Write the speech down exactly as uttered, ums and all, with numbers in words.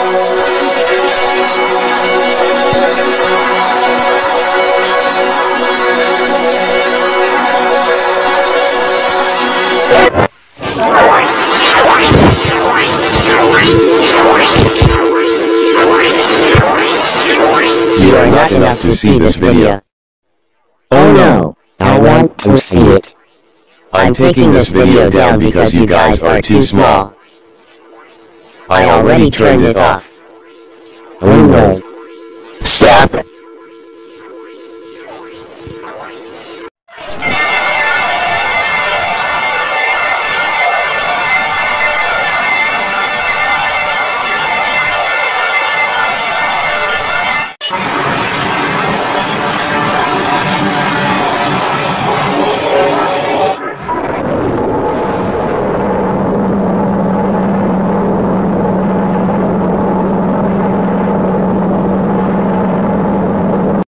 You are not enough to see this video. Oh no, I want to see it. I'm taking this video down because you guys are too small. I already turned it off. Oh no. Stop it.